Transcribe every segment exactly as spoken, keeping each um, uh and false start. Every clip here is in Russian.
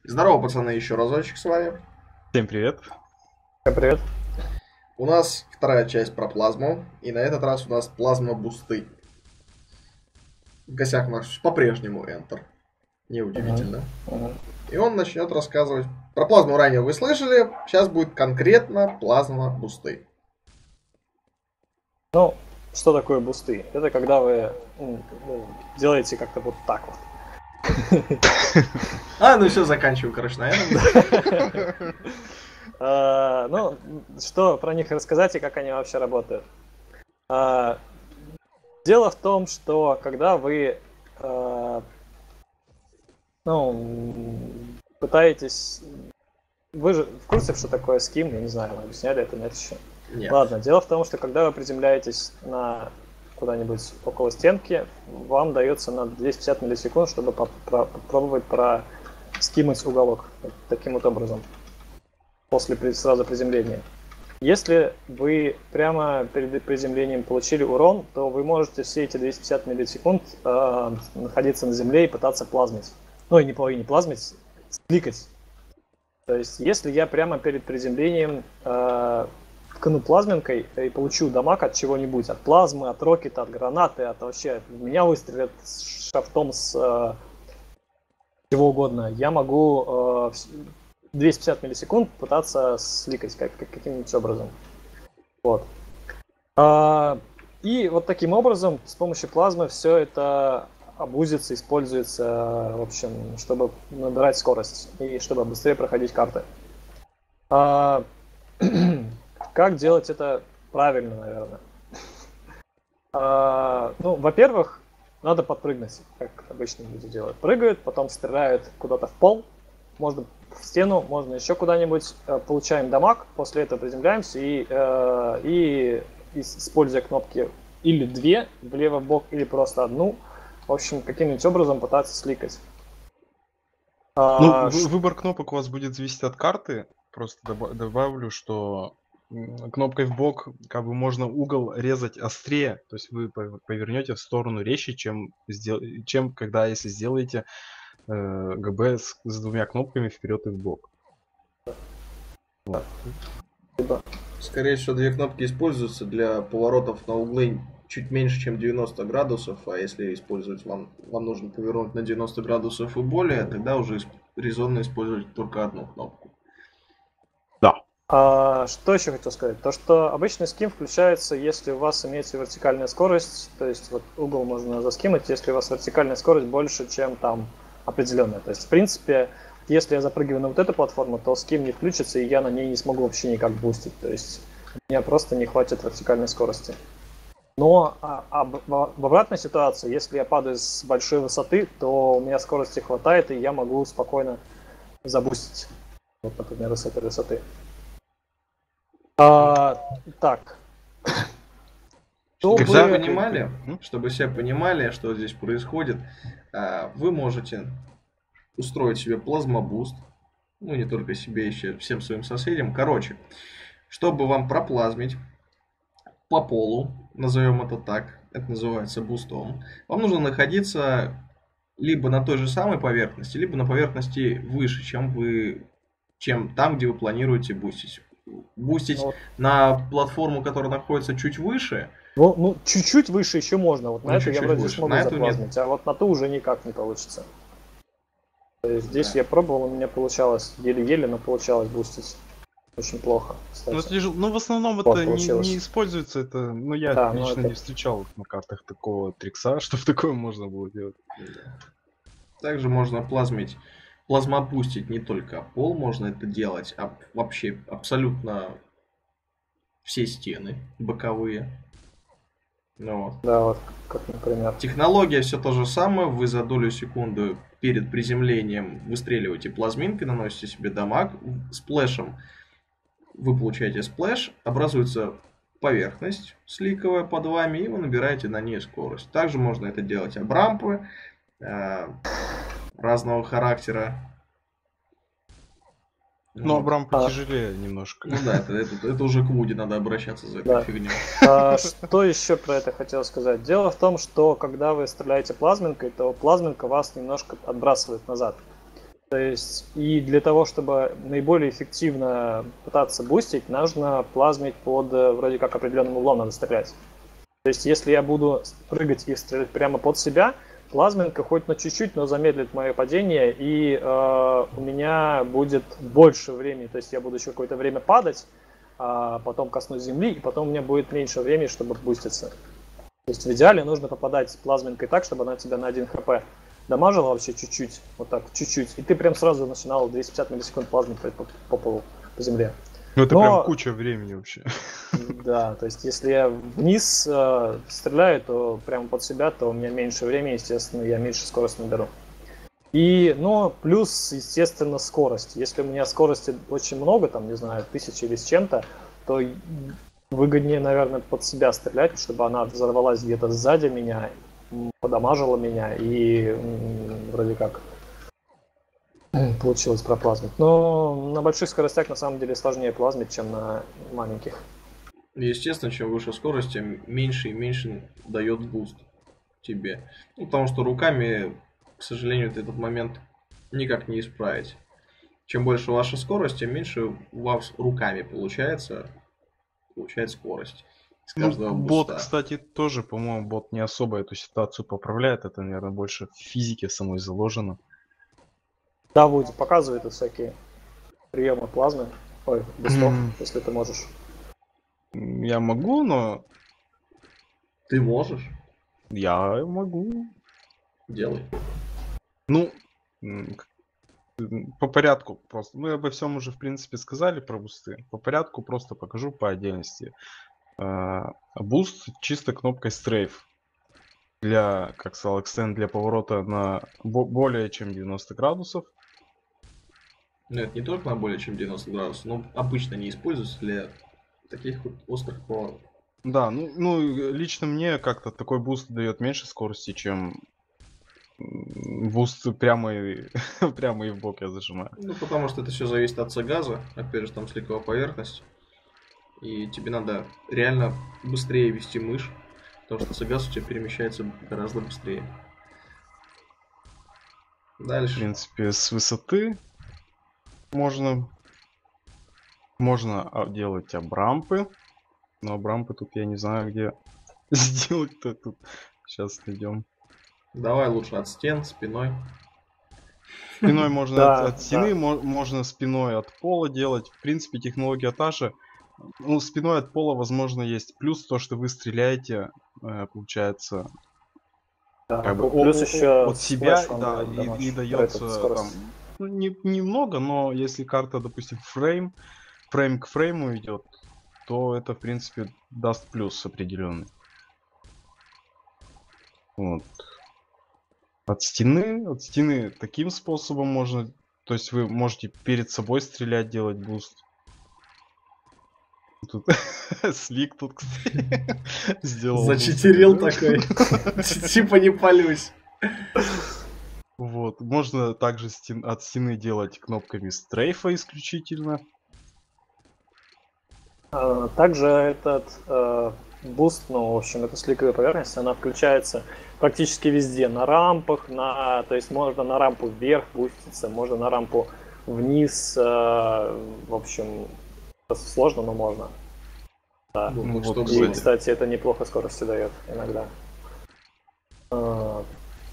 Здорово, пацаны, еще разочек с вами. Всем привет. Всем привет. У нас вторая часть про плазму, и на этот раз у нас плазма-бусты. В гостях у нас по-прежнему Enter. Неудивительно. Uh-huh. И он начнет рассказывать. Про плазму ранее вы слышали, сейчас будет конкретно плазма-бусты. Ну, что такое бусты? Это когда вы ну, делаете как-то вот так вот. А, ну все, заканчиваю, короче, на этом. Ну, что про них рассказать и как они вообще работают. Дело в том, что когда вы ну, пытаетесь... Вы же в курсе, что такое ским? Я не знаю, мы объясняли это, нет еще? Нет. Ладно, дело в том, что когда вы приземляетесь на куда-нибудь около стенки, вам дается на двести пятьдесят миллисекунд, чтобы попробовать проскимать уголок. Вот таким вот образом. После сразу приземления. Если вы прямо перед приземлением получили урон, то вы можете все эти двести пятьдесят миллисекунд э, находиться на земле и пытаться плазмить. Ну и не, и не плазмить, кликать. То есть, если я прямо перед приземлением э, ткну плазменкой и получу дамаг от чего-нибудь, от плазмы, от рокета, от гранаты, от вообще, в меня выстрелят с шафтом, с э, чего угодно, я могу э, двести пятьдесят миллисекунд пытаться сликать как, как, каким-нибудь образом. Вот. А, и вот таким образом, с помощью плазмы все это обузится, используется, в общем, чтобы набирать скорость и чтобы быстрее проходить карты. А, как делать это правильно, наверное? А, ну, во-первых, надо подпрыгнуть, как обычно люди делают. Прыгают, потом стреляют куда-то в пол, можно в стену, можно еще куда-нибудь, получаем дамаг, после этого приземляемся и, и используя кнопки или две влево в бок, или просто одну, в общем, каким-нибудь образом пытаться сликать. Ну, а, выбор кнопок у вас будет зависеть от карты. Просто добавлю, что кнопкой в бок как бы можно угол резать острее, то есть вы повернете в сторону резче, чем, чем когда если сделаете э, ГБ с, с двумя кнопками вперед и в бок. Вот. Скорее всего, две кнопки используются для поворотов на углы чуть меньше, чем девяносто градусов, а если использовать вам, вам нужно повернуть на девяносто градусов и более, тогда уже резонно использовать только одну кнопку. Да. А, что еще хотел сказать? То, что обычный ским включается, если у вас имеется вертикальная скорость, то есть вот угол можно заскимать, если у вас вертикальная скорость больше, чем там определенная. То есть, в принципе, если я запрыгиваю на вот эту платформу, то ским не включится, и я на ней не смогу вообще никак бустить. То есть, у меня просто не хватит вертикальной скорости. Но а, а, в обратной ситуации, если я падаю с большой высоты, то у меня скорости хватает, и я могу спокойно забустить. Вот, например, с этой высоты. А, так. Чтобы вы понимали, чтобы все понимали, что здесь происходит, вы можете устроить себе плазмобуст, ну не только себе, еще всем своим соседям. Короче, чтобы вам проплазмить по полу, назовем это так, это называется бустом, вам нужно находиться либо на той же самой поверхности, либо на поверхности выше, чем вы, чем там, где вы планируете бустить. Бустить вот на платформу, которая находится чуть выше. Ну, ну чуть-чуть выше еще можно. Вот на ну, эту я вроде выше. смогу на заплазмить, а вот на ту уже никак не получится. То есть здесь да. Я пробовал, у меня получалось еле-еле, но получалось бустить. Очень плохо, кстати. Ну, это, ну в основном вот это не, не используется, это, ну я да, лично это... не встречал на картах такого трикса, чтобы такое можно было делать. Да. Также можно плазмить, плазмобустить не только пол, можно это делать, а вообще абсолютно все стены боковые. Ну, вот. Да, вот как, например. Технология все то же самое, вы за долю секунды перед приземлением выстреливаете плазминкой, наносите себе дамаг сплэшем. Вы получаете сплэш, образуется поверхность сликовая под вами, и вы набираете на ней скорость. Также можно это делать об рампы э, разного характера. Но об рампы а... тяжелее немножко. Ну да, это, это, это уже к Вуди надо обращаться за этой да. фигней. А, что еще про это хотел сказать? Дело в том, что когда вы стреляете плазминкой, то плазминка вас немножко отбрасывает назад. То есть, и для того, чтобы наиболее эффективно пытаться бустить, нужно плазмить под, э, вроде как, определенным углом надо стрелять. То есть, если я буду прыгать и стрелять прямо под себя, плазминка хоть на чуть-чуть, но замедлит мое падение, и э, у меня будет больше времени. То есть, я буду еще какое-то время падать, а потом коснусь земли, и потом у меня будет меньше времени, чтобы буститься. То есть, в идеале нужно попадать плазминкой так, чтобы она тебя на один хп дамажила вообще чуть-чуть, вот так, чуть-чуть, и ты прям сразу начинал двести пятьдесят миллисекунд плазмить по, по, по полу, по земле. Ну это Но, прям куча времени вообще. да, то есть если я вниз э, стреляю, то прямо под себя, то у меня меньше времени, естественно, я меньше скорости наберу. И, но плюс, естественно, скорость. Если у меня скорости очень много, там, не знаю, тысячи или с чем-то, то выгоднее, наверное, под себя стрелять, чтобы она взорвалась где-то сзади меня, подамажила меня и м, вроде как получилось проплазмить. Но на больших скоростях на самом деле сложнее плазмить, чем на маленьких. Естественно, чем выше скорость, тем меньше и меньше дает буст тебе. Ну, потому что руками, к сожалению, ты этот момент никак не исправить. Чем больше ваша скорость, тем меньше у вас руками получается, получает скорость с Ну, каждого бот, буста. кстати, тоже, по-моему, бот не особо эту ситуацию поправляет. Это, наверное, больше в физике самой заложено. Да, Вуди показывает и всякие приемы плазмы, ой, бустов, если ты можешь. Я могу, но Ты можешь? я могу. Делай. Ну, м, к- м, по порядку просто. Мы обо всем уже, в принципе, сказали про бусты. По порядку просто покажу по отдельности. А, Буст чисто кнопкой стрейф. Для, как сказал Extend, для поворота на бо- более чем девяносто градусов. Но это не только на более чем девяносто градусов, но обычно не используется для таких вот острых поворотов. Да, ну, ну э, лично мне как-то такой буст дает меньше скорости, чем м, буст прямо и, прямо и в бок я зажимаю. Ну, потому что это все зависит от газа, опять же, там сликовая поверхность. И тебе надо реально быстрее вести мышь, потому что цигаз у тебя перемещается гораздо быстрее. В Дальше. принципе, с высоты можно, можно а, делать абрампы. Но абрампы тут я не знаю, где сделать-то тут. Сейчас найдем. Давай лучше от стен, спиной. Спиной можно от, Да, от стены, да. мо- можно спиной от пола делать. В принципе, технология та же. Ну, спиной от пола, возможно, есть плюс то, что вы стреляете, э, получается, Да, как бы о- плюс о- еще о- от себя, сплэш вам да, дает и, дамаж, и этот, дается там, скорость. ну, не, немного, но если карта, допустим, фрейм, фрейм к фрейму идет, то это, в принципе, даст плюс определенный. Вот. От стены, от стены таким способом можно, то есть вы можете перед собой стрелять, делать буст. Тут Слик тут, кстати, сделал буст. Зачитерил такой. Типа не палюсь. Вот. Можно также стен- от стены делать кнопками стрейфа исключительно. А, Также этот э, буст, ну, в общем, эта сликовая поверхность, она включается практически везде. На рампах, на, то есть можно на рампу вверх буститься, можно на рампу вниз. э, в общем, это сложно, но можно. Да. Ну, Ну, вот вот, что И, было. кстати, это неплохо скорости дает иногда. А,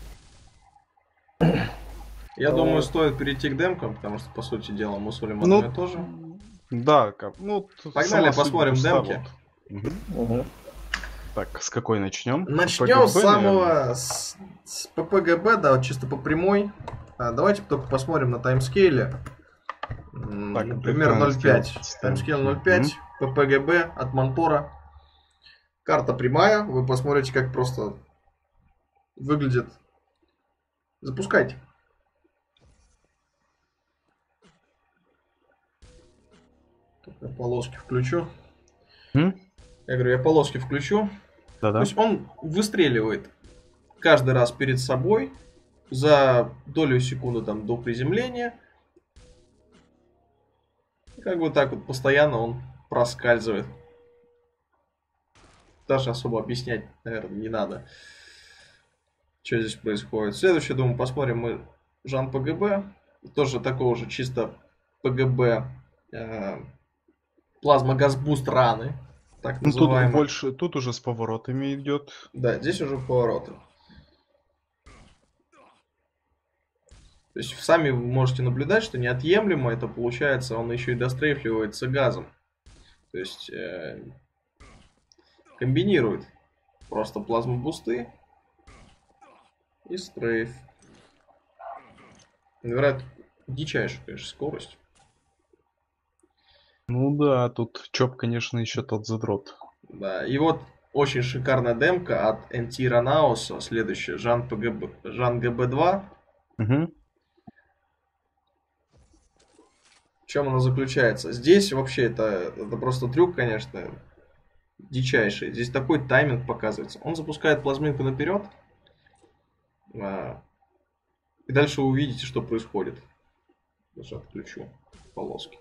Я Ну, думаю, стоит перейти к демкам, потому что, по сути дела, мы солим Ну, одно и то же. да, как, ну, т- Погнали, сама суть посмотрим буста демки. вот. Мгм. Мгм. Так, с какой начнем? Начнем с ПГБ, наверное? самого с, с ППГБ, да, вот чисто по прямой. А, давайте только посмотрим на таймскейле. М, Так, Например, это ноль целых пять. таймскейл. Таймскейл ноль целых пять, ППГБ от Монтора. Карта прямая, вы посмотрите, как просто выглядит. Запускайте. Так, я полоски включу. М? Я говорю, я полоски включу. То Да-да. есть он выстреливает каждый раз перед собой за долю секунды там, до приземления. И как бы так вот постоянно он проскальзывает. Даже особо объяснять, наверное, не надо, что здесь происходит. Следующее, думаю, посмотрим мы Жан ПГБ. тоже такого же чисто ПГБ, э, плазма газбуст раны, так Ну, тут называемый. больше, тут уже с поворотами идет. Да, здесь уже повороты. То есть сами вы можете наблюдать, что неотъемлемо это получается, он еще и дострейфливается газом. То есть э, комбинирует просто плазмобусты и стрейф. Говорят, дичайшая, конечно, скорость. Ну да, тут Чоп, конечно, еще тот задрот. Да, и вот очень шикарная демка от эн ти Ранауса. Следующая, Жан ПГБ, Жан ГБ два. Угу. В чем она заключается? Здесь вообще это, это просто трюк, конечно, дичайший. Здесь такой тайминг показывается. Он запускает плазминку наперед. А, и дальше вы увидите, что происходит. Даже отключу полоски.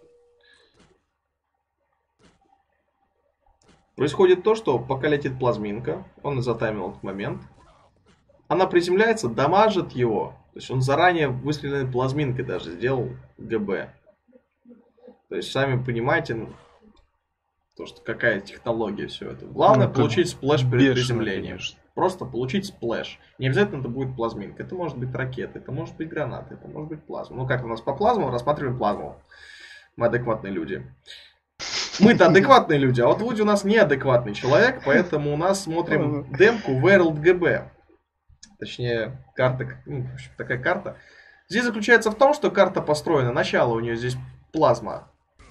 Происходит то, что пока летит плазминка, он затаймил этот момент. Она приземляется, дамажит его. То есть он заранее выстреленной плазминкой даже сделал ГБ. То есть, сами понимаете, то, что какая технология все это. Главное Ну, это получить сплэш перед бешено, приземлением. конечно. Просто получить сплэш. Не обязательно это будет плазминка. Это может быть ракета, это может быть граната, это может быть плазма. Ну как у нас по плазму, рассматриваем плазму. Мы адекватные люди. Мы-то адекватные люди, а вот Вуди у нас неадекватный человек, поэтому у нас смотрим демку World джи би. Точнее, карта, ну, в общем, такая карта. Здесь заключается в том, что карта построена. Начало у нее здесь плазма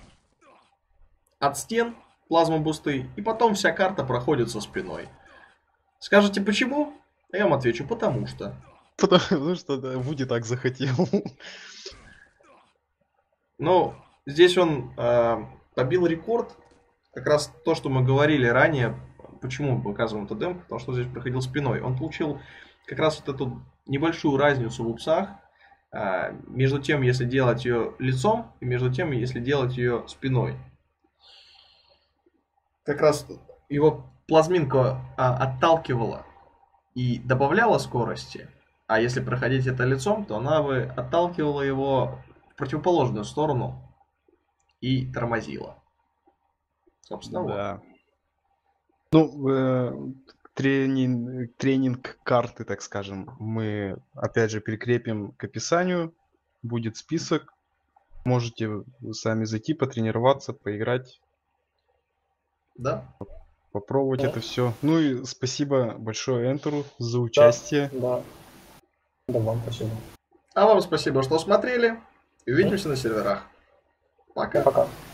от стен, плазма бусты, и потом вся карта проходит со спиной. Скажете, почему? Я вам отвечу, потому что. Потому что да, Вуди так захотел. Ну, здесь он э, побил рекорд. Как раз то, что мы говорили ранее. Почему мы показываем эту демку? Потому что здесь проходил спиной. Он получил как раз вот эту небольшую разницу в упсах. Э, между тем, если делать ее лицом, и между тем, если делать ее спиной. Как раз его плазминка а, отталкивала и добавляла скорости. А если проходить это лицом, то она бы отталкивала его в противоположную сторону и тормозила. Собственно, Да. Ну, э, тренинг, тренинг карты, так скажем, мы опять же прикрепим к описанию. Будет список. Можете сами зайти, потренироваться, поиграть. Да. Попробовать Да. это все. Ну и спасибо большое Энтеру за участие. Да. Да, вам спасибо. А вам спасибо, что смотрели. Увидимся на серверах. Пока. Пока.